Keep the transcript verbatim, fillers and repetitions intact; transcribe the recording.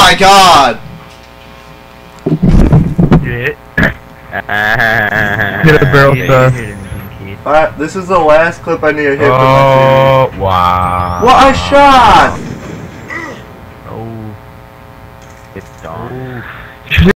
my god! Hit Hit a barrel star. Alright, this is the last clip I need to hit Oh, for my series. wow. What a shot!